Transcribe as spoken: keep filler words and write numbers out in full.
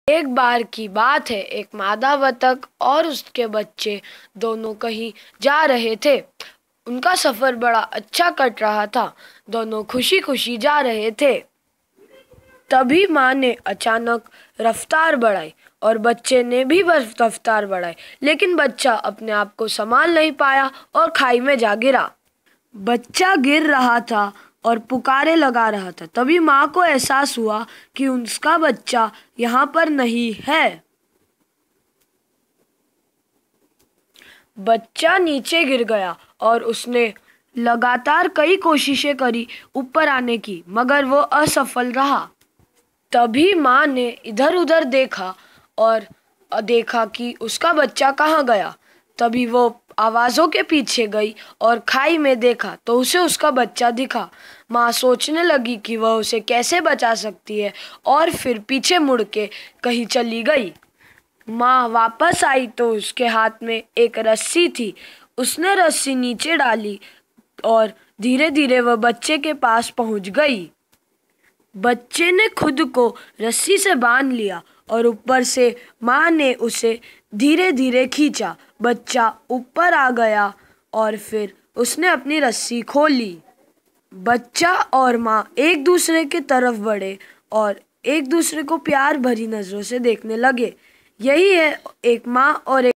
एक बार की बात है, एक मादा बतख और उसके बच्चे दोनों कहीं जा रहे थे। उनका सफर बड़ा अच्छा कट रहा था। दोनों खुशी खुशी जा रहे थे। तभी माँ ने अचानक रफ्तार बढ़ाई और बच्चे ने भी बस रफ्तार बढ़ाई, लेकिन बच्चा अपने आप को संभाल नहीं पाया और खाई में जा गिरा। बच्चा गिर रहा था और पुकारे लगा रहा था। तभी माँ को एहसास हुआ कि उसका बच्चा यहाँ पर नहीं है। बच्चा नीचे गिर गया और उसने लगातार कई कोशिशें करी ऊपर आने की, मगर वो असफल रहा। तभी माँ ने इधर उधर देखा और देखा कि उसका बच्चा कहाँ गया। तभी वो आवाज़ों के पीछे गई और खाई में देखा तो उसे उसका बच्चा दिखा। माँ सोचने लगी कि वह उसे कैसे बचा सकती है और फिर पीछे मुड़ के कहीं चली गई। माँ वापस आई तो उसके हाथ में एक रस्सी थी। उसने रस्सी नीचे डाली और धीरे धीरे वह बच्चे के पास पहुँच गई। बच्चे ने खुद को रस्सी से बांध लिया और ऊपर से माँ ने उसे धीरे धीरे खींचा। बच्चा ऊपर आ गया और फिर उसने अपनी रस्सी खोली। बच्चा और माँ एक दूसरे की तरफ बढ़े और एक दूसरे को प्यार भरी नज़रों से देखने लगे। यही है एक माँ और एक